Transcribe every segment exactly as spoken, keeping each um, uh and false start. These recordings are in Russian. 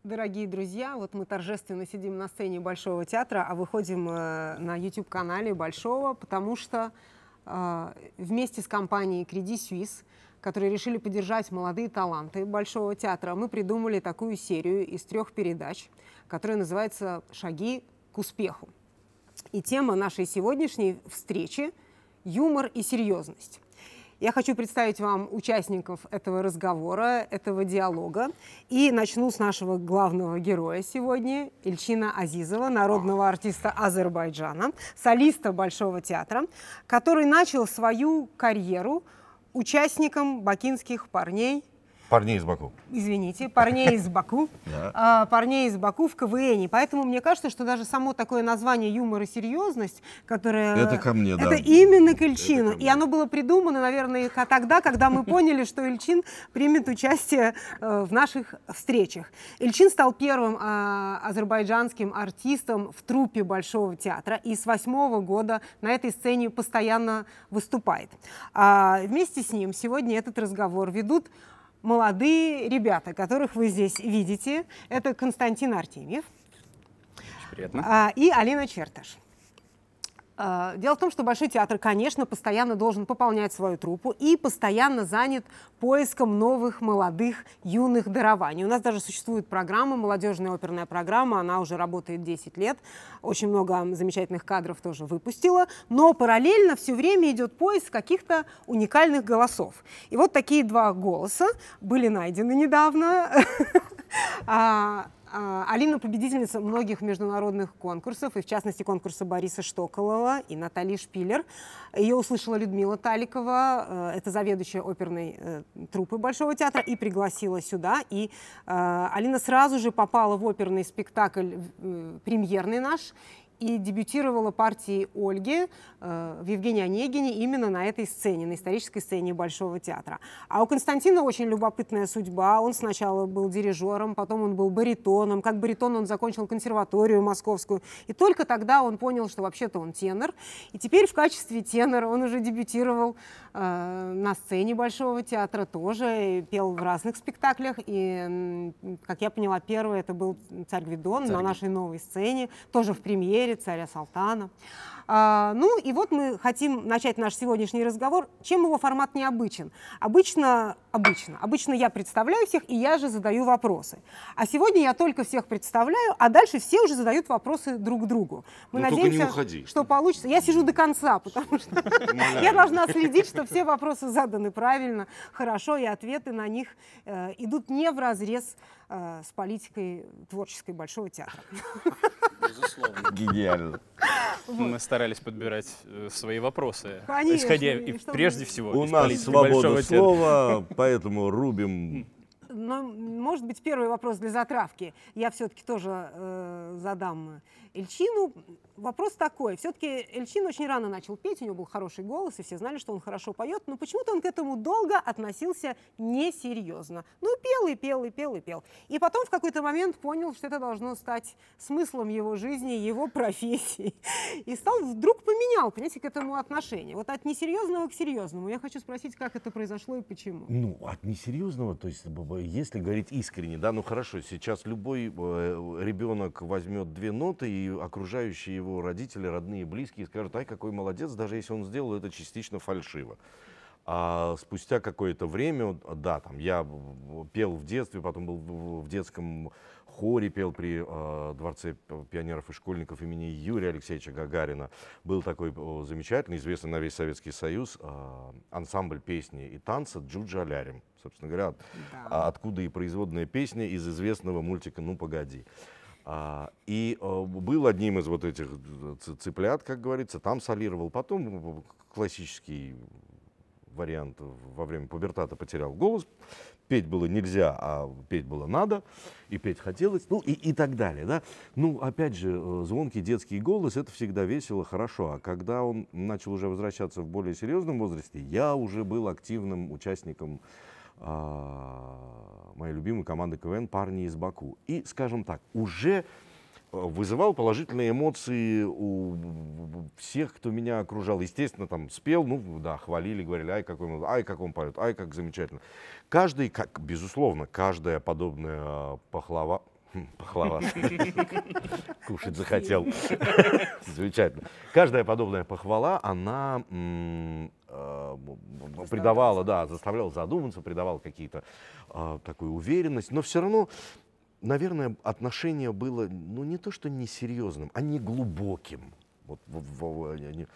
Дорогие друзья, вот мы торжественно сидим на сцене Большого театра, а выходим э, на YouTube-канале Большого, потому что э, вместе с компанией Credit Suisse, которые решили поддержать молодые таланты Большого театра, мы придумали такую серию из трех передач, которая называется «Шаги к успеху». И тема нашей сегодняшней встречи – юмор и серьезность. Я хочу представить вам участников этого разговора, этого диалога. И начну с нашего главного героя сегодня, Эльчина Азизова, народного артиста Азербайджана, солиста Большого театра, который начал свою карьеру участником «Бакинских парней». Парней из Баку. Извините, парней из Баку. а, парней из Баку в КВН. Поэтому мне кажется, что даже само такое название «юмор и серьезность», которое... Это ко мне, да. Это именно к Эльчину. И оно было придумано, наверное, тогда, когда мы поняли, что Эльчин примет участие э, в наших встречах. Эльчин стал первым э, азербайджанским артистом в труппе Большого театра и с восьмого года на этой сцене постоянно выступает. А вместе с ним сегодня этот разговор ведут молодые ребята, которых вы здесь видите. Это Константин Артемьев а, и Алина Черташ. А, дело в том, что Большой театр, конечно, постоянно должен пополнять свою труппу и постоянно занят поиском новых, молодых, юных дарований. У нас даже существует программа, молодежная оперная программа, она уже работает десять лет, очень много замечательных кадров тоже выпустила, но параллельно все время идет поиск каких-то уникальных голосов. И вот такие два голоса были найдены недавно. Алина — победительница многих международных конкурсов, и в частности конкурса Бориса Штоколова и Натальи Шпиллер. Ее услышала Людмила Таликова, это заведующая оперной э, труппы Большого театра, и пригласила сюда. И э, Алина сразу же попала в оперный спектакль, э, премьерный наш, и дебютировала партией Ольги э, в Евгении Онегине именно на этой сцене, на исторической сцене Большого театра. А у Константина очень любопытная судьба. Он сначала был дирижером, потом он был баритоном. Как баритон он закончил консерваторию московскую. И только тогда он понял, что вообще-то он тенор. И теперь в качестве тенора он уже дебютировал э, на сцене Большого театра тоже, и пел в разных спектаклях. И, как я поняла, первый это был «Царь Гвидон» на нашей новой сцене, тоже в премьере «Царя Салтана». А, ну и вот мы хотим начать наш сегодняшний разговор. Чем его формат необычен? Обычно, обычно, обычно я представляю всех, и я же задаю вопросы. А сегодня я только всех представляю, а дальше все уже задают вопросы друг другу. Мы ну, надеемся, что получится. Я сижу до конца, потому что я должна следить, что все вопросы заданы правильно, хорошо, и ответы на них э, идут не вразрез э, с политикой творческой Большого театра. Безусловно. Гениально. Мы старались подбирать э, свои вопросы, Конечно, исходя и и чтобы- прежде всего У из нас политики свобода Большого театра. слова, поэтому рубим. Но, может быть, первый вопрос для затравки я все-таки тоже э, задам Эльчину. Вопрос такой. Все-таки Эльчин очень рано начал петь, у него был хороший голос, и все знали, что он хорошо поет, но почему-то он к этому долго относился несерьезно. Ну, пел и пел, и пел, и пел. И потом в какой-то момент понял, что это должно стать смыслом его жизни, его профессии. И стал, вдруг поменял, понимаете, к этому отношение. Вот от несерьезного к серьезному. Я хочу спросить, как это произошло и почему. Ну, от несерьезного, то есть, если говорить искренне, да, ну хорошо, сейчас любой э, ребенок возьмет две ноты, и окружающие его родители, родные, близкие скажут: ай, какой молодец, даже если он сделал это частично фальшиво. А спустя какое-то время, да, там я пел в детстве, потом был в детском хоре, пел при э, Дворце пионеров и школьников имени Юрия Алексеевича Гагарина. Был такой э, замечательный, известный на весь Советский Союз э, ансамбль песни и танца «Джуджа Алярим». Собственно говоря, да. Откуда и производная песня из известного мультика «Ну, погоди». А, и а, был одним из вот этих цыплят, как говорится, там солировал. Потом классический вариант: во время пубертата потерял голос. Петь было нельзя, а петь было надо, и петь хотелось, ну и, и так далее. Да? Ну, опять же, звонкий детский голос — это всегда весело, хорошо. А когда он начал уже возвращаться в более серьезном возрасте, я уже был активным участником моей любимой команды КВН «Парни из Баку». И, скажем так, уже вызывал положительные эмоции у всех, кто меня окружал. Естественно, там спел, ну да, хвалили, говорили: ай, какой он, ай, как он поет, ай, как замечательно. Каждый, как, безусловно, каждая подобная похвала, Пахлава. Кушать захотел. Замечательно. Каждая подобная похвала, она м, э, придавала, да, заставляла задуматься, придавала какие-то э, такую уверенность, но все равно, наверное, отношение было, ну, не то что несерьезным, а не глубоким. Вот, в, в, в, не,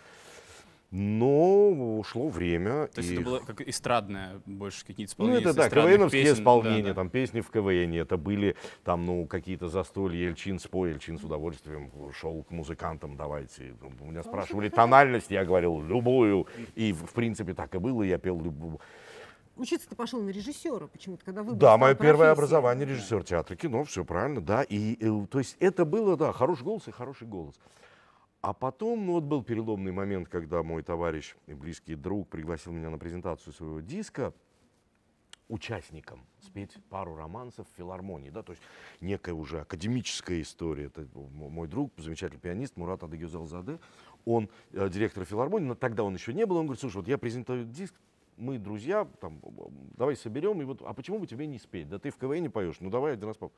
но ушло время. То есть и... это было как эстрадное, больше какие-то Ну, исполнения. это да, эстрадных КВНовские песен. исполнения, Да, да. там песни в КВНе, это были там, ну, какие-то застолья, Ельчин спой, Ельчин с удовольствием шел к музыкантам, давайте. У меня спрашивали тональность, я говорил любую, и в принципе так и было, я пел любую. Учиться ты пошел на режиссера почему-то, когда выбрал Да, свою мое первое профессию. образование режиссер театра кино, все правильно, да, и, и то есть это было, да, хороший голос и хороший голос. А потом, ну, вот был переломный момент, когда мой товарищ и близкий друг пригласил меня на презентацию своего диска участником спеть пару романсов в филармонии, да, то есть некая уже академическая история. Это мой друг, замечательный пианист Мурат Адыгюзелзаде, он э, директор филармонии, но тогда он еще не был, он говорит, слушай, вот я презентую диск, мы друзья, там, давай соберем, и вот, а почему бы тебе не спеть? Да ты в КВН поешь, ну давай один раз поп.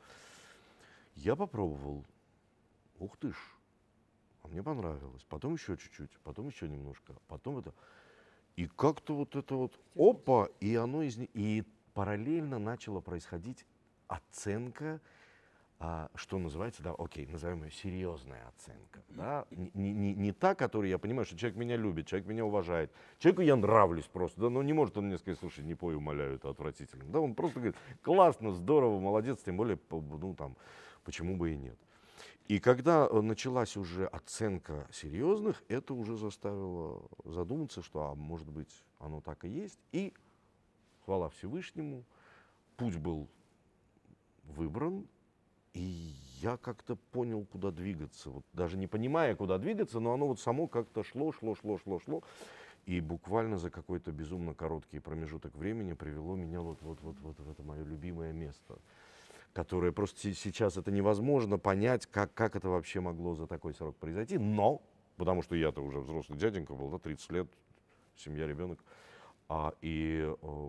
Я попробовал, ух ты ж. А мне понравилось. Потом еще чуть-чуть, потом еще немножко, потом это. И как-то вот это вот, опа, и оно из не- и параллельно начала происходить оценка, а, что называется, да, окей, назовем ее серьезная оценка. Да? Не, не, не та, которую я понимаю, что человек меня любит, человек меня уважает. Человеку я нравлюсь просто. Да, но не может он мне сказать, слушай, не пой, умоляю, это отвратительно. Да, он просто говорит, классно, здорово, молодец, тем более, ну там, почему бы и нет. И когда началась уже оценка серьезных, это уже заставило задуматься, что, а может быть, оно так и есть. И, хвала Всевышнему, путь был выбран, и я как-то понял, куда двигаться. Вот даже не понимая, куда двигаться, но оно вот само как-то шло, шло, шло, шло, шло. И буквально за какой-то безумно короткий промежуток времени привело меня вот, вот, вот, вот в это мое любимое место, которое просто сейчас это невозможно понять, как, как это вообще могло за такой срок произойти. Но, потому что я-то уже взрослый дяденька был, да, тридцать лет, семья, ребенок, а, и э,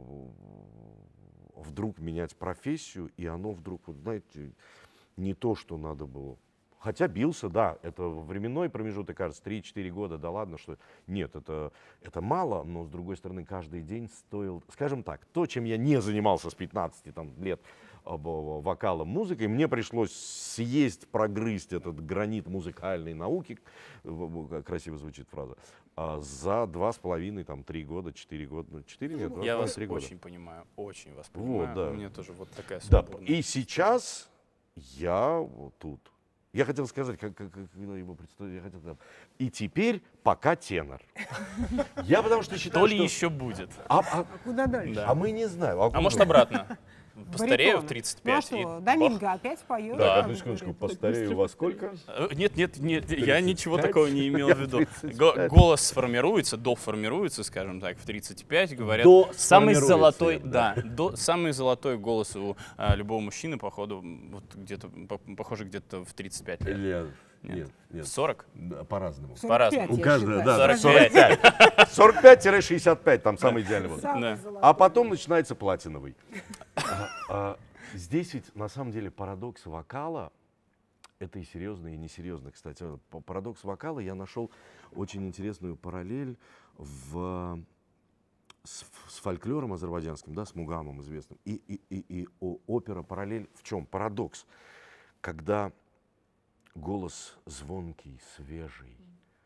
вдруг менять профессию, и оно вдруг, вот, знаете, не то, что надо было. Хотя бился, да, это временной промежуток, кажется, три-четыре года, да ладно, что нет, это, это мало, но с другой стороны каждый день стоил, скажем так, то, чем я не занимался с пятнадцати там, лет, вокалом, музыкой, мне пришлось съесть, прогрызть этот гранит музыкальной науки, красиво звучит фраза, за два с половиной, там, три года, четыре года, ну, четыре нет, два, Я вас три года. очень понимаю, очень вас понимаю. Вот, да. У меня тоже вот такая Да, сумбурная. и сейчас я вот тут. Я хотел сказать, как, как, как когда его представили, я хотел сказать, и теперь пока тенор. Я потому что считаю, То ли что... еще будет. А, а- А куда дальше? Да. а мы не знаем. А может обратно? Постарею в Баритон. тридцать Ну а пять. что, и Доминго опять поет? Да. Так, одну секундочку, постарею во сколько? Э, Нет, нет, нет, я тридцать ничего пять? такого не имел Я в виду. тридцать Го- пять. Голос сформируется, доформируется, скажем так, в тридцать пять, говорят. До Самый сформируется, золотой, да. да, до, самый золотой голос у а, любого мужчины, походу, вот где-то, по- похоже, где-то в тридцать пять лет. Нет, Нет. нет, В нет. сорок? Да, по-разному. сорок пять, По-разному. я У каждого, считаю. да, да, сорок пять. сорок пять. сорок пять шестьдесят пять, там самый идеальный вот. Самый Да. золотой. А потом начинается платиновый. А, а, Здесь ведь на самом деле парадокс вокала, это и серьезно, и несерьезно, кстати. По- Парадокс вокала я нашел очень интересную параллель в, с, с фольклором азербайджанским, да, с мугамом известным. И, и, и, и о- опера параллель в чем? Парадокс. Когда голос звонкий, свежий,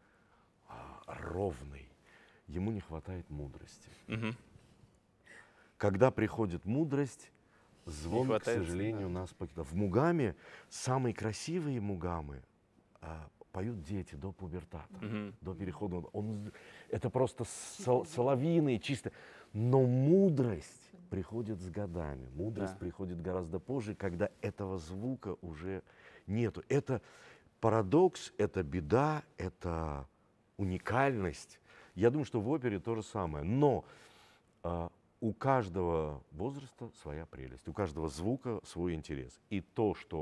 а, ровный, ему не хватает мудрости. Мгм. Когда приходит мудрость, звон, к хватает, сожалению, нас покидает. В мугаме самые красивые мугамы а, поют дети до пубертата, Мгм. до перехода. Он, это просто сол- соловьиные, чисто. Но мудрость приходит с годами. Мудрость Да. приходит гораздо позже, когда этого звука уже нету. Это парадокс, это беда, это уникальность. Я думаю, что в опере то же самое. Но а, у каждого возраста своя прелесть, у каждого звука свой интерес. И то, что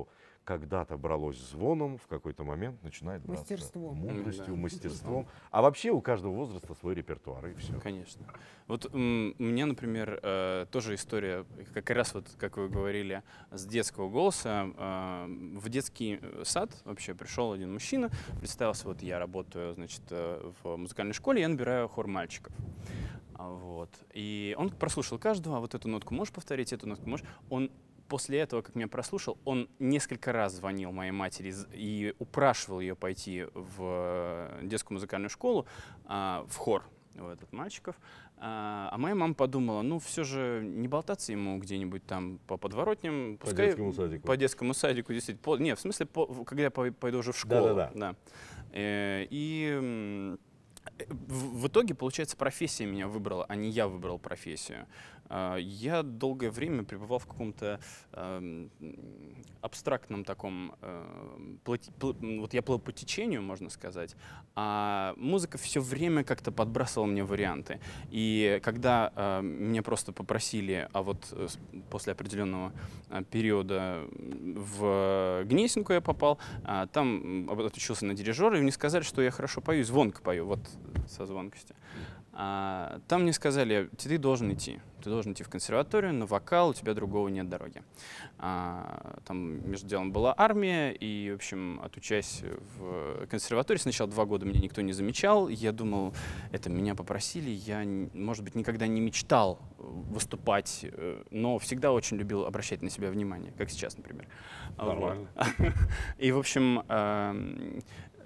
когда-то бралось звоном, в какой-то момент начинает браться Мастерством. мудростью, Да. мастерством. А вообще у каждого возраста свой репертуар, и все. Конечно. Вот м, у меня, например, э, тоже история, как раз вот, как вы говорили, с детского голоса. Э, в детский сад вообще пришел один мужчина, представился, вот я работаю, значит, э, в музыкальной школе, я набираю хор мальчиков. А, Вот. И он прослушал каждого, а вот эту нотку можешь повторить, эту нотку можешь. Он после этого, как меня прослушал, он несколько раз звонил моей матери з- и упрашивал ее пойти в детскую музыкальную школу, а, в хор в этот мальчиков. А а моя мама подумала, ну все же не болтаться ему где-нибудь там по подворотням. По пускай детскому садику. По детскому садику, действительно. По- не, в смысле, по- в- когда я пой- пойду уже в школу. Да-да-да. Да. Э, И м, э, в, в итоге, получается, профессия меня выбрала, а не я выбрал профессию. А, Я долгое время пребывал в каком-то эм, абстрактном таком, эм, плати- пл- м, вот я плыл по течению, можно сказать, а музыка все время как-то подбрасывала мне варианты. И когда э, меня просто попросили, а вот э, с- после определенного э, периода м, в Гнесинку я попал, а, там м, отучился на дирижера, и мне сказали, что я хорошо пою, и звонко пою, вот со звонкостью. А, там мне сказали, ты должен идти, ты должен идти в консерваторию, на вокал, у тебя другого нет дороги. А, там между делом была армия, и, в общем, отучаясь в консерватории, сначала два года меня никто не замечал, я думал, это меня попросили, я, н- может быть, никогда не мечтал выступать, э, но всегда очень любил обращать на себя внимание, как сейчас, например. Нормально. Вот. И, в общем, эм,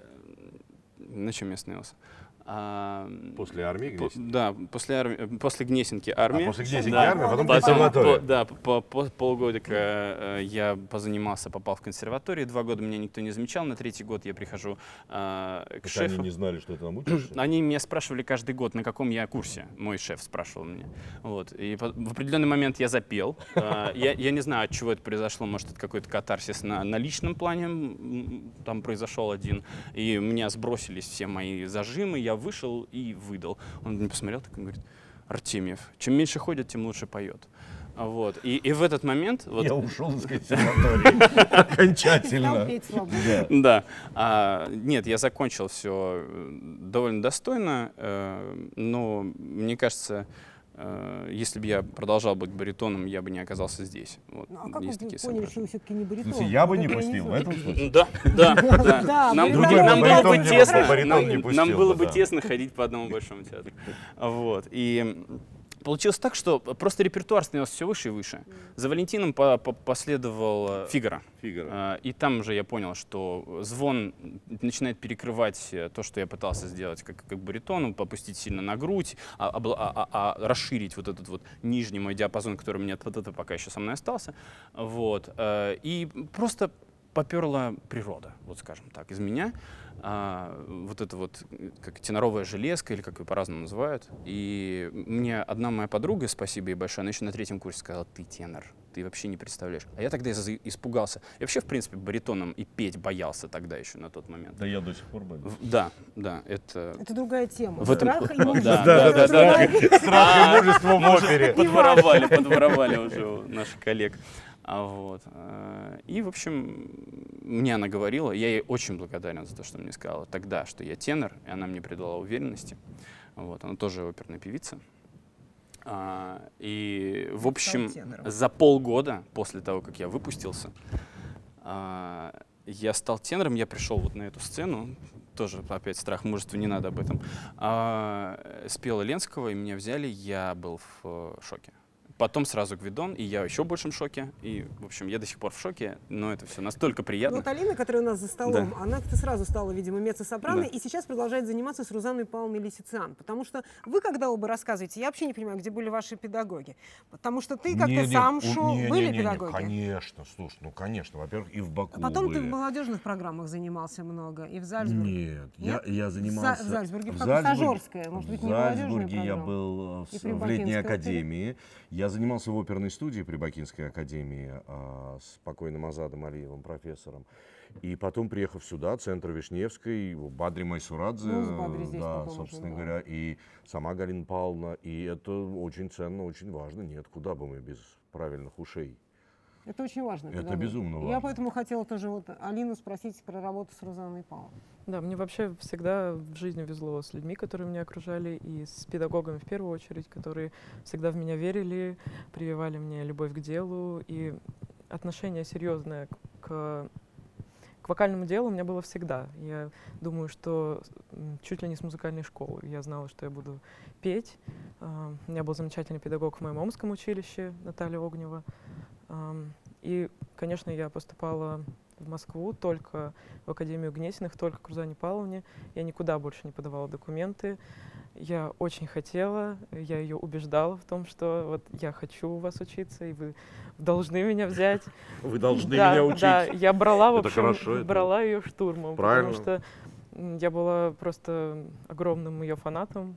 э, на чем я остановился? А, После армии по- Гнесинки? Да, после, арми- э, после Гнесинки армия. А после Гнесинки Да. армия, а потом Потом, консерватория. по- да, по, по- полгодика э, я позанимался, попал в консерваторию, два года меня никто не замечал, на третий год я прихожу э, к Так шефу. они не знали, что ты там учишься? Они меня спрашивали каждый год, на каком я курсе. Мой шеф спрашивал меня. Вот. И по- в определенный момент я запел. А, Я, я не знаю, от чего это произошло. Может, это какой-то катарсис на, на личном плане м, там произошел один. И у меня сбросились все мои зажимы. Я вышел и выдал. Он мне посмотрел так и говорит: Артемьев, чем меньше ходит, тем лучше поет. А Вот. И, и в этот момент... Вот, Я ушел из консерватории Стал окончательно. петь свободно. Да. Да. А, нет, я закончил все довольно достойно, э, но мне кажется, э, если бы я продолжал быть баритоном, я бы не оказался здесь. Вот, Ну, а как вы есть такие поняли, что соображения. вы все-таки не баритон? Слушай, я бы Вот не это пустил в знаю. этом случае. Да, да, да. Да, Нам, баритон нам не было бы баритон не тесно, пустил, баритон не нам, пустил нам было бы, бы да. тесно ходить по одному большому театру. Вот. И получилось так, что просто репертуар становился все выше и выше. За Валентином по- по- последовал э, «Фигаро». Фигаро. А, И там уже я понял, что звон начинает перекрывать э, то, что я пытался сделать как, как баритону, попустить сильно на грудь, а, обла- а- а- а расширить вот этот вот нижний мой диапазон, который у меня вот это пока еще со мной остался. Вот. э, И просто поперла природа, вот скажем так, из меня. А, вот это вот э, как теноровая железка, или как ее по-разному называют. И мне одна моя подруга, спасибо ей большое, она еще на третьем курсе сказала: ты тенор, ты вообще не представляешь. А я тогда из- испугался. Я вообще, в принципе, баритоном и петь боялся тогда еще на тот момент. Да я до сих пор боюсь. В- Да, да, это... Это другая тема. В этом- Страх и мужество. Да, Да, да, да, да, страх, страх и мужество в опере. Подворовали, подворовали уже у наших коллег. А вот. э, И, в общем, мне она говорила, я ей очень благодарен за то, что мне сказала тогда, что я тенор, и она мне придала уверенности. Вот. Она тоже оперная певица. А, И, в общем, тенором. за полгода после того, как я выпустился, а, я стал тенором, я пришел вот на эту сцену, тоже опять страх, мужество, не надо об этом. А, спела Ленского, и меня взяли, я был в э, шоке. Потом сразу Гвидон, и я в еще большем шоке. И, в общем, я до сих пор в шоке, но это все настолько Ну, приятно. вот Алина, которая у нас за столом, Да. она как-то сразу стала, видимо, меццо-сопрано, Да. и сейчас продолжает заниматься с Рузанной Павловной Лисицан. Потому что вы, когда оба рассказываете, я вообще не понимаю, где были ваши педагоги. Потому что ты как-то Не, не, сам у- шел, не, были не, не, не, педагоги? Конечно, слушай, ну конечно, во-первых, и в Баку А потом ты в были. молодежных программах занимался много, и в Зальцбурге. Нет, я, Нет? я В занимался... За- в Зальцбурге, в в как Зальцбурге- стажерская, может быть, в не молодежная Зальцбурге я программа. был И в, при в летней Бакинской академии. Я занимался в оперной студии при Бакинской академии а, с покойным Азадом Алиевым, профессором. И потом, приехав сюда, центр Вишневской, Бадри Майсурадзе, Ну, с Бадри здесь да, потом собственно уже, да. говоря, и сама Галина Павловна. И это очень ценно, очень важно. Нет, куда бы мы без правильных ушей. Это очень важно. Это педагог. безумно важно. Я поэтому хотела тоже вот Алину спросить про работу с Рузанной Павловной. Да, мне вообще всегда в жизни везло с людьми, которые меня окружали, и с педагогами в первую очередь, которые всегда в меня верили, прививали мне любовь к делу, и отношение серьезное к, к вокальному делу у меня было всегда. Я думаю, что чуть ли не с музыкальной школы я знала, что я буду петь. Uh, у меня был замечательный педагог в моем омском училище, Наталья Огнева. Uh, и, конечно, я поступала в Москву только в Академию Гнесиных, только к Рузанне Павловне. Я никуда больше не подавала документы. Я очень хотела, я ее убеждала в том, что вот я хочу у вас учиться, и вы должны меня взять. Вы должны да, меня учить. Да, я брала, в Это общем, хорошо, брала ее штурмом, правильно. потому что я была просто огромным ее фанатом.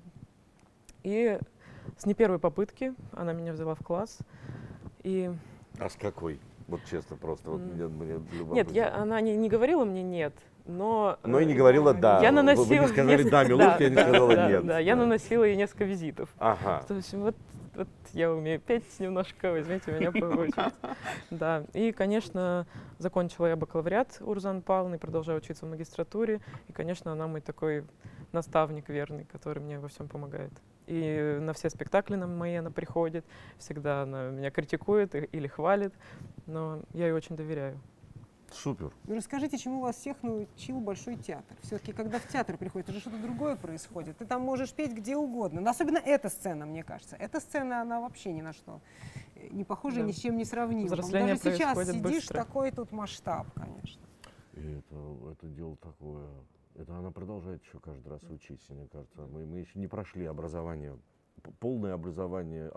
И с не первой попытки она меня взяла в класс. И... А с какой? Вот честно, просто вот мне, мне любопытно. Нет, я, она не, не говорила мне «нет», но... Но и не говорила «да». Я Вы- наносила... Вы не сказали несколько- «да», Милушка, я не сказала да, «нет». Да, я наносила ей несколько визитов. Ага. То есть вот, вот я умею петь немножко, возьмите меня поучить. Да, и, конечно, закончила я бакалавриат у Рузанны Павловны, продолжаю учиться в магистратуре. И, конечно, она мой такой наставник верный, который мне во всем помогает. И на все спектакли на мои она приходит, всегда она меня критикует или хвалит, но я ей очень доверяю. Супер. Ну, расскажите, чему вас всех научил Большой театр? Все-таки, когда в театр приходит, это же что-то другое происходит. Ты там можешь петь где угодно. Но особенно эта сцена, мне кажется. Эта сцена, она вообще ни на что не похожа, Да. ни с чем не сравнима. Взросление Даже сейчас происходит сидишь, быстро. такой тут масштаб, конечно. И это, это дело такое. Это она продолжает еще каждый раз учиться, мне кажется. Мы, мы еще не прошли образование, п- полное образование,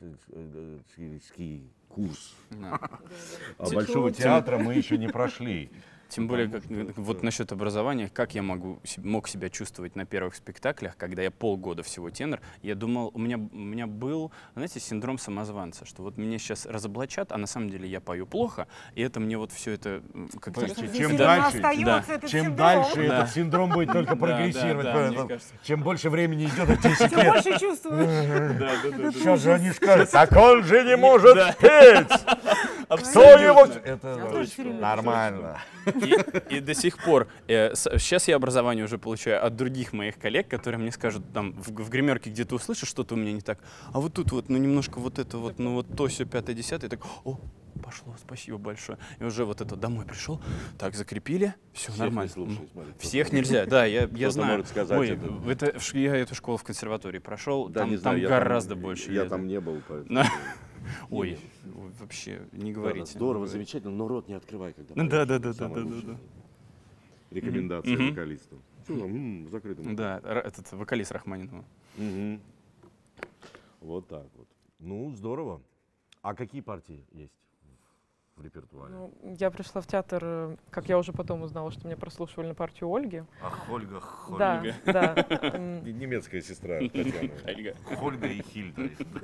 образовательский курс. Да. А Большого театра мы еще не прошли. Тем более, как, вот насчет образования, как я могу, се- мог себя чувствовать на первых спектаклях, когда я полгода всего тенор, я думал, у меня, у меня был, знаете, синдром самозванца, что вот меня сейчас разоблачат, а на самом деле я пою плохо, и это мне вот все это м, как-то... Понимаете, Если чем она дальше, остается, да. этот Чем синдром, дальше Да. этот синдром будет только Да, прогрессировать. да, да, поэтому мне кажется. чем больше времени идет, десять тем лет. больше чувствуешь. Да, да, да, да. Сейчас же они скажут, так он же не может петь! Кто его... Это тоже всё время нормально. И, и до сих пор, э, с- сейчас я образование уже получаю от других моих коллег, которые мне скажут, там, в, в гримерке где-то услышишь, что-то у меня не так, а вот тут вот, ну, немножко вот это вот, ну, вот то, все, пятое, десятое, и так, о, пошло, спасибо большое. И уже вот это домой пришел, так, закрепили, все, нормально. Всех нельзя, да, я, я Кто-то знаю. может сказать Ой, это. это, в ш- я эту школу в консерватории прошел, Да, там, не знаю, там я гораздо там, больше. Я лет. там не был, поэтому... Да. Ой, ой, вообще, не говорите. Ладно, здорово, не говорите. замечательно, но рот не открывай, когда Да, поешь. да, Это да, да, самое да, да, лучшее. да. Рекомендация Мгм. вокалисту. Что там, м, в закрытом. Да, р- этот вокалист Рахманинова. Мгм. Вот так вот. Ну, здорово. А какие партии есть в репертуаре? Ну, я пришла в театр, э, как я уже потом узнала, что меня прослушивали на партию Ольги. Ах, Ольга, Да, да. м, Немецкая сестра Татьяны. Ольга. Ольга и Хильда.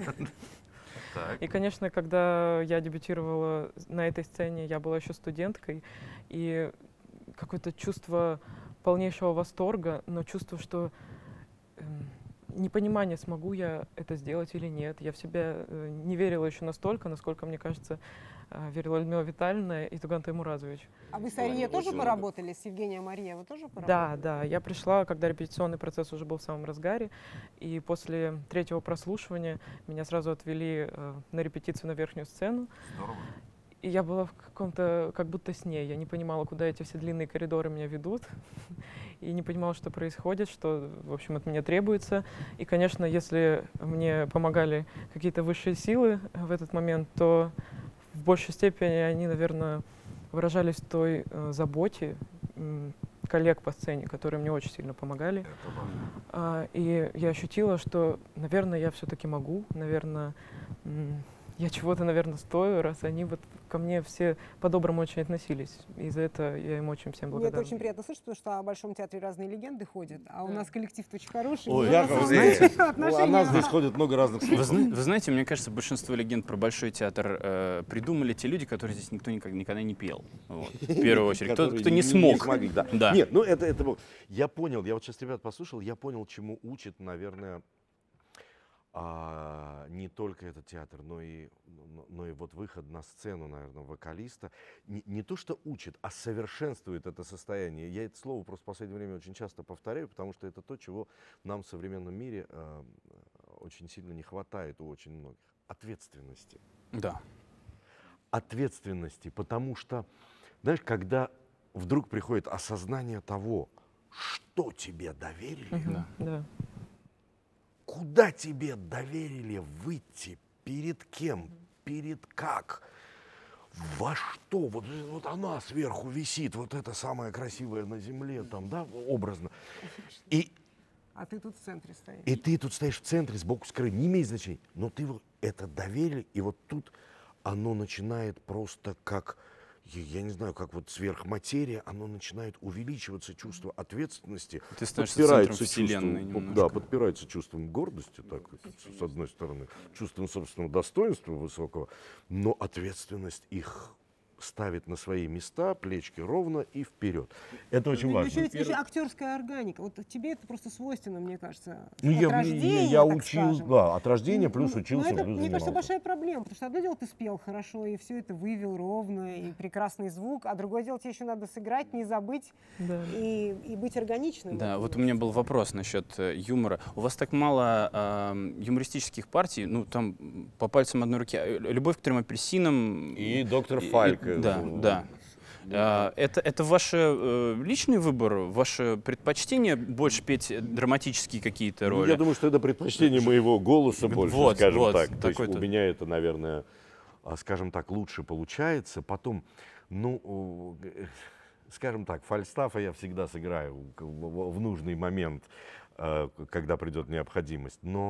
Так. И, конечно, когда я дебютировала на этой сцене, я была еще студенткой, и какое-то чувство полнейшего восторга, но чувство, что эм, непонимание, смогу я это сделать или нет. Я в себя э, не верила еще настолько, насколько, мне кажется, э, верила Людмила Витальевна и Туган Таймуразович. А вы с Да, Арией тоже очень поработали? С Евгением Мария вы тоже поработали? Да, да. Я пришла, когда репетиционный процесс уже был в самом разгаре, и после третьего прослушивания меня сразу отвели э, на репетицию на верхнюю сцену. Здорово. И я была в каком-то, как будто сне. Я не понимала, куда эти все длинные коридоры меня ведут. И не понимала, что происходит, что, в общем, от меня требуется. И, конечно, если мне помогали какие-то высшие силы в этот момент, то в большей степени они, наверное, выражались в той э, заботе м, коллег по сцене, которые мне очень сильно помогали. А, и я ощутила, что, наверное, я все-таки могу, наверное, м, я чего-то, наверное, стою, раз они вот ко мне все по-доброму очень относились. И за это я им очень всем Мне благодарна. это очень приятно слышать, потому что о Большом театре разные легенды ходят, а у Да. нас коллектив очень хороший. Ой, но я на самом знаете, деле ну, о отношения- нас здесь ходит много разных Вы, слухов. зна- вы знаете, мне кажется, большинство легенд про Большой театр э, придумали те люди, которые здесь никто никак- никогда не пел. Вот, в первую очередь. Кто, Которые кто не смог. смогли, да. Да. Нет, ну это, это был- я понял, я вот сейчас ребят послушал, я понял, чему учит, наверное, а, не только этот театр, но и, но, но и вот выход на сцену, наверное, вокалиста. Не, не то, что учит, а совершенствует это состояние. Я это слово просто в последнее время очень часто повторяю, потому что это то, чего нам в современном мире э, очень сильно не хватает у очень многих. Ответственности. Да. Ответственности, потому что, знаешь, когда вдруг приходит осознание того, что тебе доверили, Мгм. Да. Да. куда тебе доверили выйти, перед кем, перед как, во что, вот, вот она сверху висит, вот это самое красивое на земле, там, да, образно. И, А ты тут в центре стоишь. и ты тут стоишь в центре, сбоку скрыт, не имеет значения, но ты вот это доверили, и вот тут оно начинает просто как, я, я не знаю, как вот сверхматерия, оно начинает увеличиваться, чувство ответственности. Ты становишься подпирается центром вселенной чувством, немножко. да, подпирается чувством гордости, так, с одной стороны, чувством собственного достоинства высокого, но ответственность их ставит на свои места, плечики ровно и вперед. Это очень Ну, важно. еще, есть еще актерская органика. Вот тебе это просто свойственно, мне кажется. Ну, от я, рождения, я, я так учил, скажем. да, от рождения, плюс Ну, учился, но это, плюс мне кажется, занимался. большая проблема, потому что одно дело ты спел хорошо, и все это вывел ровно, и прекрасный звук, а другое дело тебе еще надо сыграть, не забыть Да. и, и быть органичным. Да, в вот у этом. меня был вопрос насчет э, юмора. У вас так мало э, юмористических партий, ну там м, по пальцам одной руки. Э, «Любовь к трем апельсинам». И доктор и- и- Фальк. Да, да. А, Это, это ваш э, личный выбор, ваше предпочтение больше петь драматические какие-то Ну, роли? я думаю, что это предпочтение моего голоса больше, Вот, скажем вот, так. То есть такой-то. у меня это, наверное, а, скажем так, лучше получается. Потом, ну, о, э, скажем так, Фальстафа я всегда сыграю к- в в нужный момент, э, когда придет необходимость. Но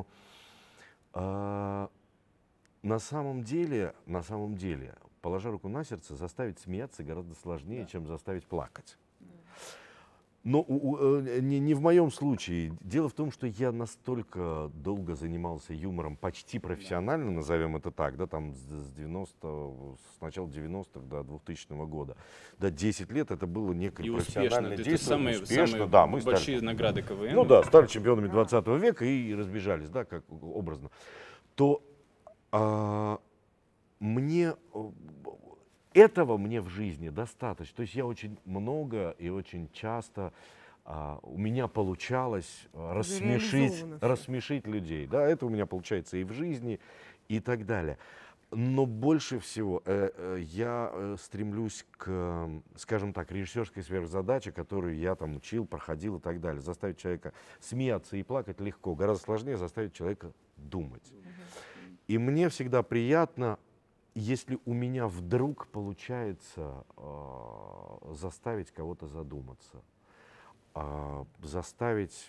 а, на самом деле, на самом деле, положа руку на сердце, заставить смеяться гораздо сложнее, чем заставить плакать. Но у- у, э, не, не в моем случае. Дело в том, что я настолько долго занимался юмором, почти профессионально, назовем это так, да, там с, с девяностого, с начала девяностых до двухтысячного года. Да, десять лет это было некое И успешно. профессиональное Ты, ты действие. самые, Успешно, самые да, мы стали- большие награды КВН. ну да, стали чемпионами двадцатого века и разбежались, да, как образно. То а, мне э, этого мне в жизни достаточно. То есть я очень много и очень часто а, у меня получалось а, рассмешить, реализовано всё. рассмешить людей. Да, это у меня получается и в жизни, и так далее. Но больше всего э, э, я э, стремлюсь к, э, скажем так, режиссерской сверхзадаче, которую я там учил, проходил и так далее. Заставить человека смеяться и плакать легко, гораздо сложнее заставить человека думать. И мне всегда приятно, если у меня вдруг получается э, заставить кого-то задуматься, э, заставить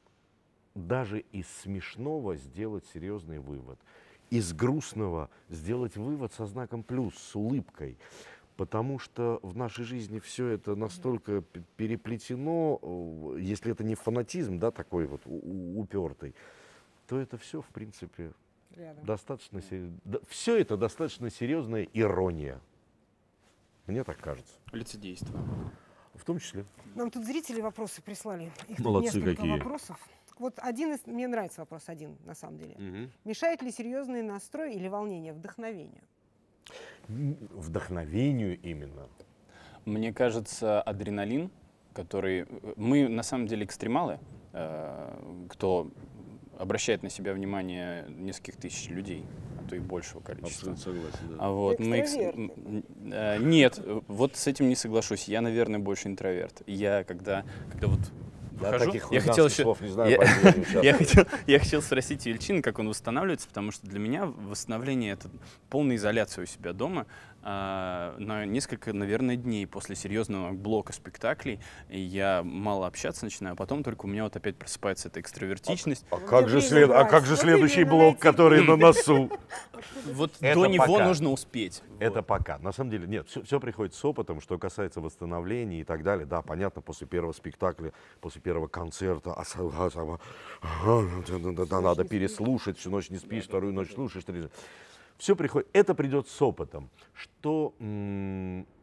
даже из смешного сделать серьезный вывод, из грустного сделать вывод со знаком плюс, с улыбкой. Потому что в нашей жизни все это настолько п- переплетено, э, если это не фанатизм, да, такой вот у- у- упертый, то это все, в принципе, Рядом. достаточно все это достаточно серьезная ирония. Мне так кажется. Лицедейство. В том числе. Нам тут зрители вопросы прислали. Их тут Молодцы несколько какие. вопросов. Вот один из... Мне нравится вопрос один, на самом деле. Мешает ли серьезный настрой или волнение вдохновению? М, Вдохновению именно. Мне кажется, адреналин, который... Мы, на самом деле, экстремалы, э, кто обращает на себя внимание нескольких тысяч людей, а то и большего количества. согласен. А вот мы экс- Экстраверты. м, м, э, нет, вот с этим не соглашусь. Я, наверное, больше интроверт. Я когда, когда вот Я выхожу, таких я хотел хулиганских еще, слов не знаю, я, поэтому я не участвую. я хотел, я хотел спросить у Ильчина, как он восстанавливается, потому что для меня восстановление — это полная изоляция у себя дома а, на несколько, наверное, дней после серьезного блока спектаклей. И я мало общаться начинаю, а потом только у меня вот опять просыпается эта экстравертичность. А Вот как где же, время след... а брать? как же Вот следующий именно блок, найти который на носу? Вот Это до него пока. нужно успеть. Это Вот. пока. На самом деле, нет, все, приходит с опытом, что касается восстановления и так далее. Да, понятно, после первого спектакля, после первого концерта а, са- а, са- а, ага, да, да, да, да, надо переслушать, всю ночь не спишь, вторую ночь слушаешь. Все приходит, это придет с опытом. Что м,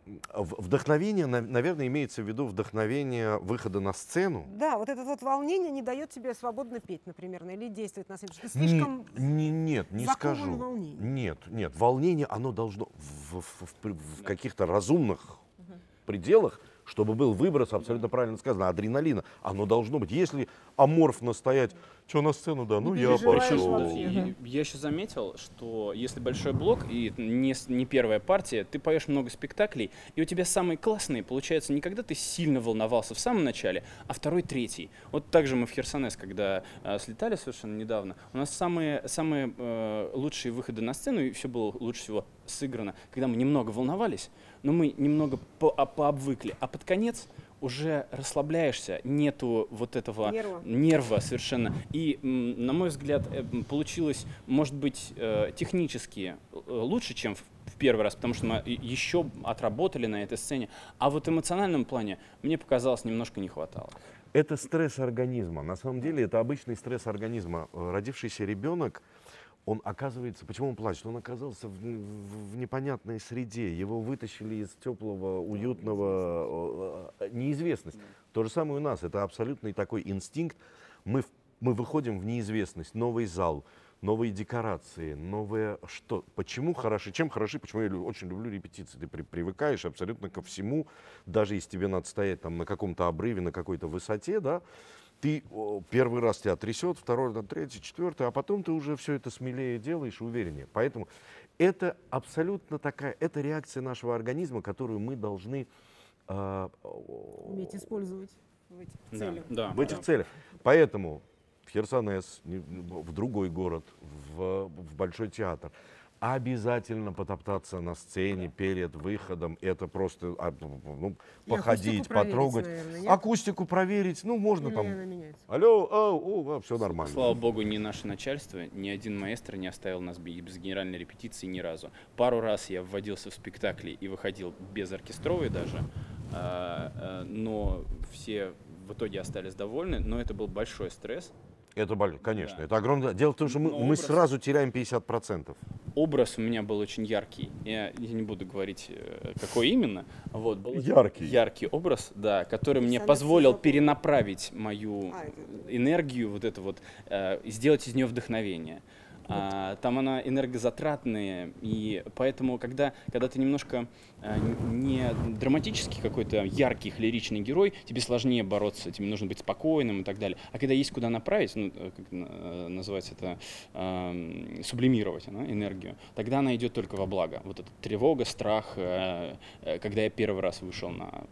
в- вдохновение, на- наверное, имеется в виду вдохновение выхода на сцену. Да, вот это вот волнение не дает тебе свободно петь, например, или действовать на сцене. Ты Не- слишком не- нет, не закован скажу. волнением. Нет, нет, волнение, оно должно в, в- в- в каких-то разумных пределах, чтобы был выброс, абсолютно правильно сказано, адреналина. Оно должно быть. Если аморфно стоять, что на сцену, да, ну Не я переживаешь пошел. вообще. И я еще заметил, что если большой блок и не, с- не первая партия, ты поешь много спектаклей, и у тебя самые классные получается не когда ты сильно волновался в самом начале, а второй, третий. Вот так же мы в Херсонес, когда э, слетали совершенно недавно, у нас самые, самые э, лучшие выходы на сцену, и все было лучше всего сыграно, когда мы немного волновались, но мы немного по- а- пообвыкли, а под конец уже расслабляешься, нету вот этого Нерва. нерва совершенно. И, м, на мой взгляд, э, м, получилось, может быть, э, технически э, лучше, чем в в первый раз, потому что мы и- еще отработали на этой сцене. А вот в эмоциональном плане мне показалось, немножко не хватало. Это стресс организма. На самом деле это обычный стресс организма. Э, Родившийся ребенок, он оказывается, почему он плачет? Он оказался в, в- в непонятной среде. Его вытащили из теплого, уютного, э, э, неизвестность. То же самое у нас. Это абсолютный такой инстинкт. Мы, в- мы выходим в неизвестность. Новый зал, новые декорации, новые что? Почему хороши? Чем хороши? Почему я лю- очень люблю репетиции? Ты при- привыкаешь абсолютно ко всему, даже если тебе надо стоять там на каком-то обрыве, на какой-то высоте, да? Ты о, первый раз тебя трясет, второй, там, третий, четвертый, а потом ты уже все это смелее делаешь, увереннее. Поэтому это абсолютно такая, это реакция нашего организма, которую мы должны а, Уметь использовать в этих Да, целях. да, в этих да. целях. Поэтому в Херсонес, не- в другой город, в, в Большой театр обязательно потоптаться на сцене перед выходом. Это просто а, ну, И походить, акустику проверить, потрогать. наверное, нет? Акустику проверить, ну можно Или там. она меняется? Алло, ау, все нормально. Слава богу, ни наше начальство, ни один маэстро не оставил нас бе- без генеральной репетиции ни разу. Пару раз я вводился в спектакли и выходил без оркестровой даже, а, а, но все в итоге остались довольны, но это был большой стресс. Это болит, конечно, Да. это огромное. Дело в том, что мы, Но мы образ- сразу теряем пятьдесят процентов. Образ у меня был очень яркий. Я, я не буду говорить, э, какой именно. Вот, был очень Яркий. яркий образ, да, который мне Персонаж позволил запомнил. перенаправить мою А, это- энергию, вот это вот, э, и сделать из нее вдохновение. А, там она энергозатратная, и поэтому, когда, когда ты немножко э, не драматический какой-то яркий, лиричный герой, тебе сложнее бороться, тебе нужно быть спокойным и так далее. А когда есть куда направить, ну, э, как э, называется это, эм, сублимировать да, энергию, тогда она идет только во благо. Вот эта тревога, страх, э, э, когда я первый раз вышел на,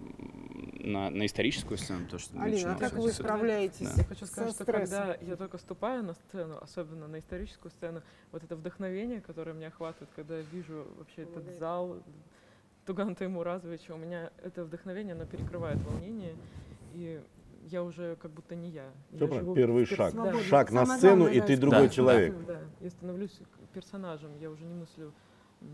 на, на историческую сцену, то, что Алина, а начиналось как вы всё это. справляетесь Да. Я хочу со сказать, что стрессом? когда я только ступаю на сцену, особенно на историческую сцену, вот это вдохновение, которое меня охватывает, когда я вижу вообще этот зал Тугана Таймуразовича, у меня это вдохновение, оно перекрывает волнение, и я уже как будто не я. Я живу Первый в перс- шаг. да. Шаг на Самое сцену, главное, и да, ты исполнитель. другой Да, человек. Да, я становлюсь к- персонажем, я уже не мыслю, м,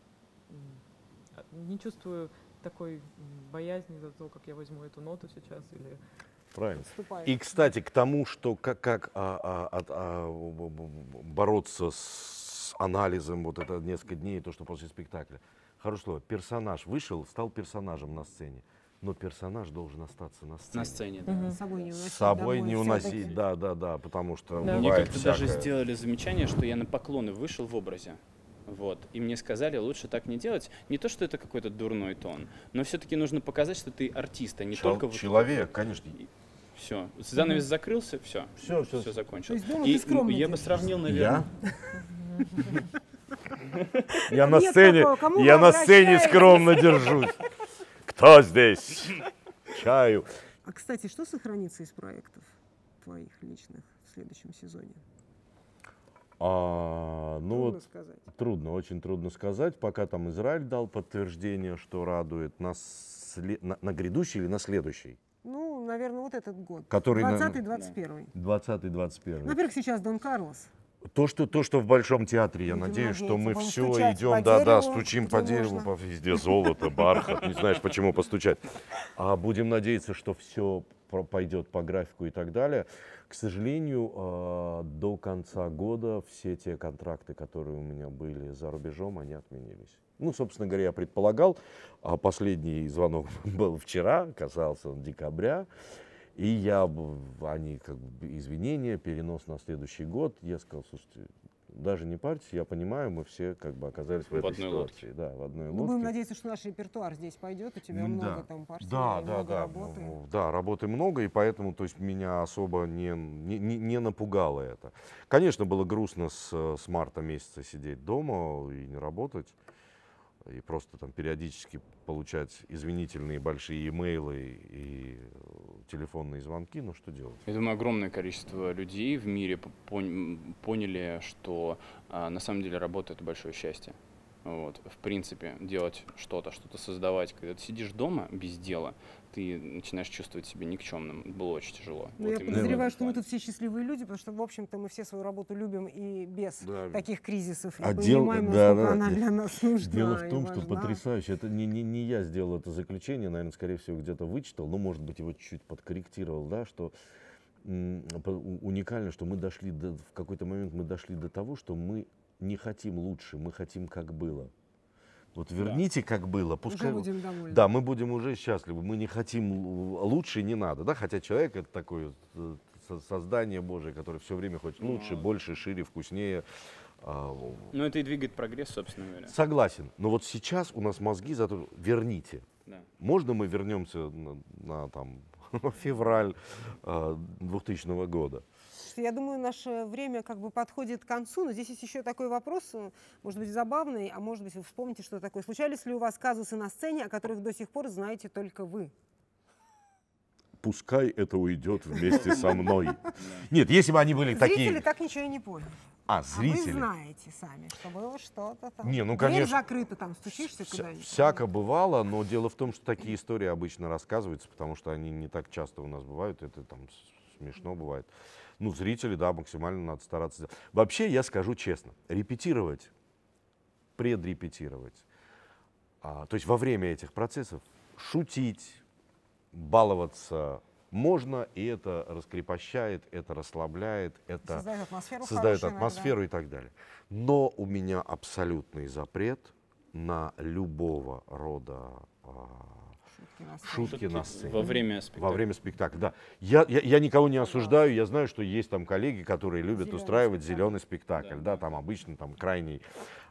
м, а, не чувствую такой м, боязни за то, как я возьму эту ноту сейчас, или Правильно. Вступает. И, кстати, к тому, что как, как а, а, от- а, б- б- б- бороться с анализом, вот это несколько дней, то, что после спектакля. Хорошее слово. Персонаж вышел, стал персонажем на сцене. Но персонаж должен остаться на сцене. На сцене, да. Мгм. С собой не уносить С собой домой не всё-таки. уносить, да, да, да, потому что Да. Мне бывает как-то даже всякое. сделали замечание, что я на поклоны вышел в образе. Вот. И мне сказали, лучше так не делать. Не то, что это какой-то дурной тон, но все-таки нужно показать, что ты артист, а не Чел- только вот человек, конечно. все. Занавес закрылся, все. Все, все. Все закончилось. То есть дома И ты скромно я бы держишься. сравнил, наверное. Я на Нет сцене, такого, кому я вы на сцене обращаетесь? скромно держусь. Кто здесь? Чаю. А, кстати, что сохранится из проектов твоих личных в следующем сезоне? А, ну Трудно вот сказать. трудно, очень трудно сказать. Пока там Израиль дал подтверждение, что радует нас сле- на, на грядущий или на следующий? Ну, наверное, вот этот год. Который на- двадцатый двадцать первый. двадцатый двадцать первый. Во-первых, сейчас Дон Карлос. То, что, то, что в Большом театре, я Будем надеюсь, что надеяться. мы Будем все стучать идем, по да, да, дереву, стучим где по дереву, можно. по везде золото, бархат, не знаешь, почему постучать. А будем надеяться, что все пойдет по графику и так далее. К сожалению, э, до конца года все те контракты, которые у меня были за рубежом, они отменились. Ну, собственно говоря, я предполагал, а последний звонок был вчера, касался он декабря. И я, они как бы извинения, перенос на следующий год. Я сказал, слушайте, даже не парьтесь, я понимаю, мы все как бы оказались в, В этой одной ситуации. лодке. Да, в одной Ну, лодке. будем надеяться, что наш репертуар здесь пойдет, у тебя М, много да. там партий, Да, и да, много да, работы. ну, да, работы много, и поэтому, то есть, меня особо не, не, не- не напугало это. Конечно, было грустно с, с марта месяца сидеть дома и не работать, и просто там периодически получать извинительные большие имейлы и э, телефонные звонки, ну что делать? Я думаю, огромное количество людей в мире по- пон- поняли, что а, на самом деле работа — это большое счастье. Вот. В принципе, делать что-то, что-то создавать. Когда ты сидишь дома без дела, ты начинаешь чувствовать себя никчемным. Было очень тяжело. Ну, Вот я именно в подозреваю, этом что мы плане. тут все счастливые люди, потому что, в общем-то, мы все свою работу любим и без Да. таких кризисов. И А дел- понимаем, да, насколько да. она для нас нужна. Дело в и том, что важна. потрясающе. Это не, не, не я сделал это заключение, наверное, скорее всего, где-то вычитал, но, может быть, его чуть-чуть подкорректировал, да, что м, по- у- уникально, что мы дошли до, в какой-то момент мы дошли до того, что мы не хотим лучше, мы хотим как было. Вот верните как было, пускай. Уже будем довольны. Да, мы будем уже счастливы, мы не хотим л- лучше, не надо, да, хотя человек это такое э, со- создание Божие, которое все время хочет лучше, Ну, больше, шире, вкуснее. а, Ну, это и двигает прогресс, собственно говоря. Согласен, но вот сейчас у нас мозги зато верните. Да. Можно мы вернемся на, на, там февраль э, двухтысячного года? Я думаю, наше время как бы подходит к концу, но здесь есть еще такой вопрос, э, может быть, забавный, а может быть, вы вспомните, что такое. Случались ли у вас казусы на сцене, о которых до сих пор знаете только вы? Пускай это уйдет вместе со мной. Нет, если бы они были Зрители такие... так ничего и не поняли. А, А вы зрители. знаете сами, что было что-то там. Не, ну, Дверь конечно. закрыта, там стучишься Вся- куда-нибудь. всяко бывало, но дело в том, что такие истории обычно рассказываются, потому что они не так часто у нас бывают, это там с- смешно бывает. Ну, зрители, да, максимально надо стараться сделать. Вообще, я скажу честно, репетировать, предрепетировать, а, то есть во время этих процессов шутить, баловаться можно, и это раскрепощает, это расслабляет, это Создает атмосферу создает хорошую атмосферу и так далее. Но у меня абсолютный запрет на любого рода а, иногда. Шутки на сцене. шутки на сцене. Во время спектакля. Во время спектакля, да. Я, я, я никого не осуждаю, я знаю, что есть там коллеги, которые любят Зелёный устраивать спектакль. зеленый спектакль. Да, Да, да, там обычно там крайний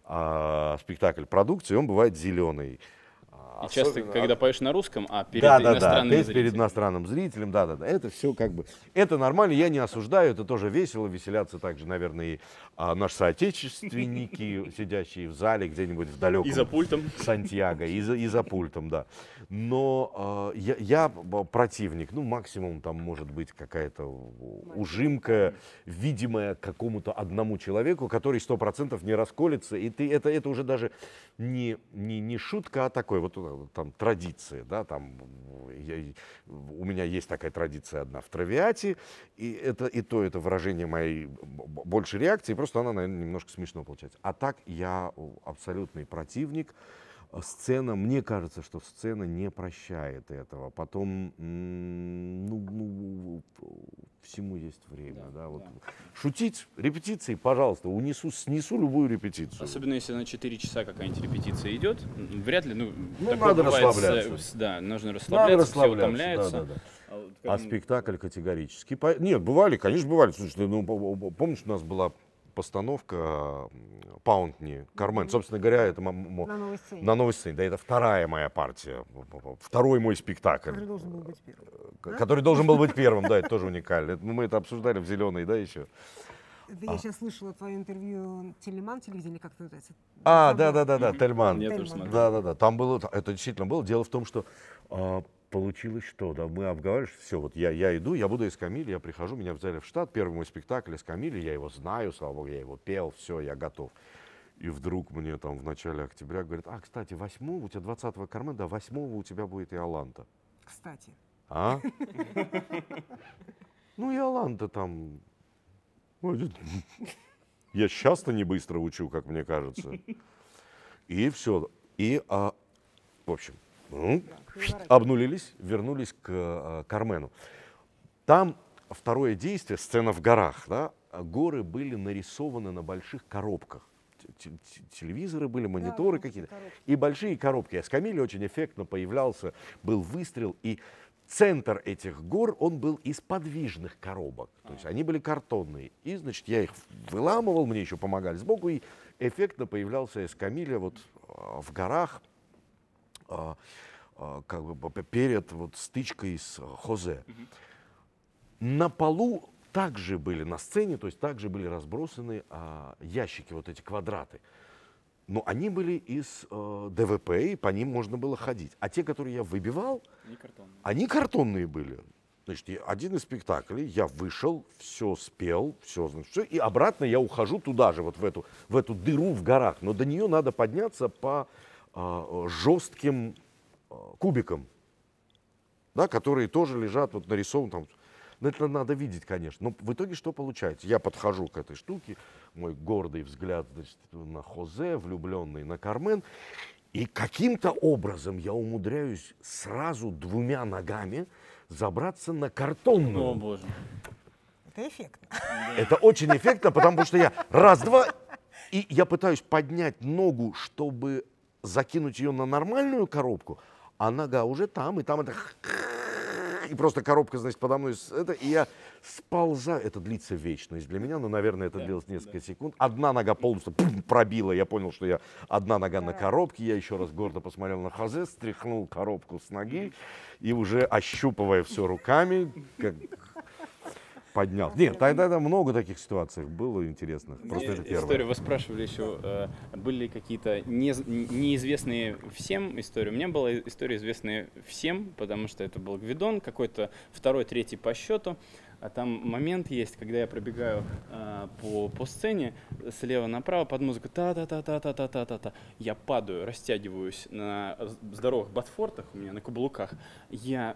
а, спектакль продукции, он бывает зеленый. И часто, когда поешь на русском, а перед да, да, да, иностранным перед, зрителем. перед иностранным зрителем, да, да, да, это все как бы, это нормально, я не осуждаю, это тоже весело, веселятся также, наверное, и а, наши соотечественники, сидящие в зале где-нибудь в далеком И за пультом. Сантьяго, и за, и за пультом, да. Но а, я, я б- противник, ну, максимум там может быть какая-то ужимка, видимая какому-то одному человеку, который сто процентов не расколется, и ты, это, это уже даже не, не, не шутка, а такой вот э, там традиция, да, там я- у меня есть такая традиция одна в Травиате, и это и то это выражение моей б- б- больше реакции, просто она, наверное, немножко смешно получается. А так я э, абсолютный противник. Э, Сцена, мне кажется, что сцена не прощает этого. Потом, м, ну, ну, всему есть время, да, Да, вот. да. Шутить, репетиции, пожалуйста, унесу, снесу любую репетицию. Особенно если на четыре часа какая-нибудь репетиция идет, м, вряд ли, ну, Ну, такое надо бывает с- расслабляться. с- да, нужно Надо расслабляться, все расслабляться, утомляются. да, да, да. А вот А как- спектакль категорически. По- Нет, бывали, конечно, бывали. Слушай, ну, по- по- помнишь, у нас была постановка м, Паунтни, Кармен. Собственно говоря, это м- м- На новой сцене. на новой сцене. Да, это вторая моя партия, второй мой спектакль, Который должен был быть первым. к- который должен был быть первым. Да, это тоже уникально. Это- Мы это обсуждали в «Зеленой», да, еще. Это я сейчас слышала твое интервью Телеман телевидение, как это называется? А, Забыла. да, да, да, да, Тельман. Я тоже Тельман. смотрел. Да, да, да. Там было, это действительно было. Дело в том, что а, получилось что, да, мы обговаривали, все, вот я, я иду, я буду Эскамиль, я прихожу, меня взяли в штат, первый мой спектакль Эскамиль, я его знаю, слава богу, я его пел, все, я готов. И вдруг мне там в начале октября говорят, а, кстати, восьмого у тебя двадцатого Кармен, да, восьмого у тебя будет Иоланта. Кстати. А? Ну, Иоланта там... Я часто не быстро учу, как мне кажется. И все. И, а, в общем, ну, обнулились, вернулись к а, Кармену. Там второе действие, сцена в горах, да, горы были нарисованы на больших коробках. Телевизоры были, мониторы да, какие-то. И большие коробки. А с Камилей очень эффектно появлялся, был выстрел. И центр этих гор, он был из подвижных коробок. То есть они были картонные. И, значит, я их выламывал, мне еще помогали сбоку. И эффектно появлялся Эскамилья вот в горах, как бы перед вот стычкой с Хозе. На полу также были на сцене, то есть также были разбросаны а, ящики, вот эти квадраты. Но они были из э, дэ вэ пэ, и по ним можно было ходить. А те, которые я выбивал, они картонные, они картонные были. Значит, один из спектаклей, я вышел, все спел, все, значит, все, и обратно я ухожу туда же, вот в эту, в эту дыру в горах. Но до нее надо подняться по э, жестким э, кубикам, да, которые тоже лежат, вот нарисованы там. Но это надо видеть, конечно. Но в итоге что получается? Я подхожу к этой штуке, мой гордый взгляд, значит, на Хозе, влюбленный на Кармен, и каким-то образом я умудряюсь сразу двумя ногами забраться на картонную. О, боже. Это эффектно. Это очень эффектно, потому что я раз-два, и я пытаюсь поднять ногу, чтобы закинуть ее на нормальную коробку, а нога уже там, и там это... И просто коробка, значит, подо мной, это, и я сползаю. Это длится вечность для меня, но, наверное, это да, длилось несколько да. секунд. Одна нога полностью пробила, я понял, что я одна нога на коробке. Я еще раз гордо посмотрел на Хозе, стряхнул коробку с ноги и уже ощупывая все руками, как... поднял. Нет, тогда да, много таких ситуаций было интересных. Просто это первое. Историю вы спрашивали еще, э, были ли какие-то не, неизвестные всем истории. У меня была история известная всем, потому что это был Гвидон, какой-то второй, третий по счету. А там момент есть, когда я пробегаю э, по, по сцене слева направо под музыку, та-та-та-та-та-та-та-та. Я падаю, растягиваюсь на здоровых ботфортах у меня, на каблуках. Я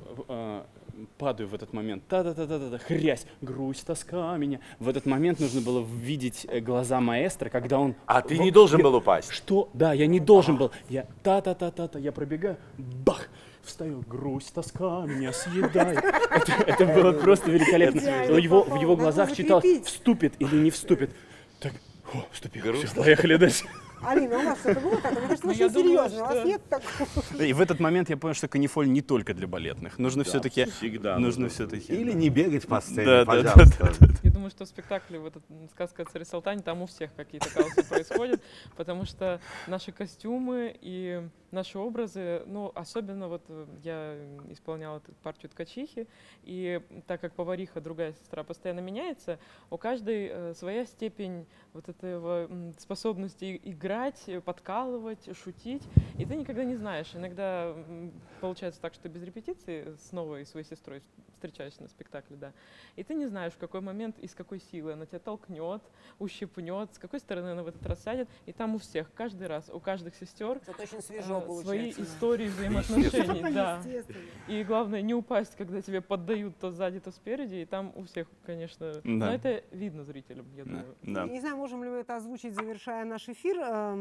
э, падаю в этот момент, та-та-та-та-та, хрясь, грусть, тоска меня. В этот момент нужно было видеть глаза маэстро, когда он... А ты не должен был упасть? Что? Да, я не должен был. Я та-та-та-та-та, я пробегаю, бах! Встаю, грусть, тоска меня съедает. Это, это было просто великолепно. В его, в его глазах читалось, вступит или не вступит. Так, о, вступил, все, поехали дальше. Алина, у вас что-то было такое? Мне кажется, очень серьезно, у вас нет такого. И в этот момент я понял, что канифоль не только для балетных. Нужно да, все-таки... Всегда. Нужно все-таки... Или не бегать по сцене, да, пожалуйста. Да, да, да, да. Я думаю, что в спектакле вот эта сказка о царе Салтане, там у всех какие-то казусы происходят, потому что наши костюмы и наши образы, ну, особенно вот я исполняла партию ткачихи, и так как повариха, другая сестра, постоянно меняется, у каждой э, своя степень вот этого способности играть, подкалывать, шутить, и ты никогда не знаешь. Иногда получается так, что без репетиции с новой своей сестрой встречаешься на спектакле, да, и ты не знаешь, в какой момент и с какой силой она тебя толкнет, ущипнет, с какой стороны она в этот раз сядет, и там у всех, каждый раз, у каждых сестер это очень свежо э, свои истории взаимоотношений, да. И главное не упасть, когда тебе поддают то сзади, то спереди, и там у всех, конечно, да. Но это видно зрителям, я думаю. Да. Не знаю, можем ли мы это озвучить, завершая наш эфир.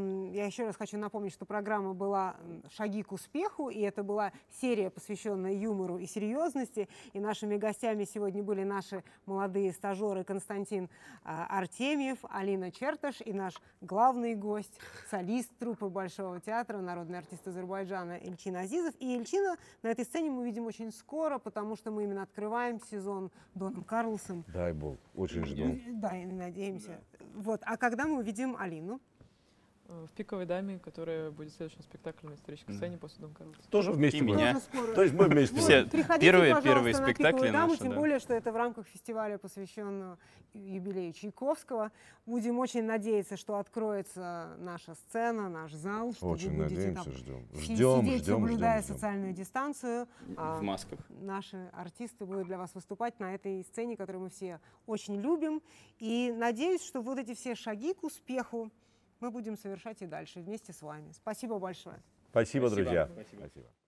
Я еще раз хочу напомнить, что программа была «Шаги к успеху», и это была серия, посвященная юмору и серьезности. И нашими гостями сегодня были наши молодые стажеры Константин Артемьев, Алина Черташ и наш главный гость, солист труппы Большого театра, народный артист Азербайджана Эльчин Азизов. И Эльчина на этой сцене мы увидим очень скоро, потому что мы именно открываем сезон Доном Карлосом. Дай бог, очень ждем. Да, и надеемся. Да. Вот. А когда мы увидим Алину? В «Пиковой даме», которая будет в следующем спектакле на исторической сцене после Дон Карлоса. Тоже вместе и меня. То есть мы вместе. Все приходите, первые, первые на спектакли даму, наши, тем да. более, что это в рамках фестиваля, посвященного юбилею Чайковского. Будем очень надеяться, что откроется наша сцена, наш зал, что очень вы будете надеемся, там ждем. сидеть, Ждем, ждем, ждем, соблюдая ждем, социальную ждем. дистанцию. В масках. Наши артисты будут для вас выступать на этой сцене, которую мы все очень любим. И надеюсь, что вот эти все шаги к успеху мы будем совершать и дальше вместе с вами. Спасибо большое. Спасибо, Спасибо. друзья. Спасибо. Спасибо.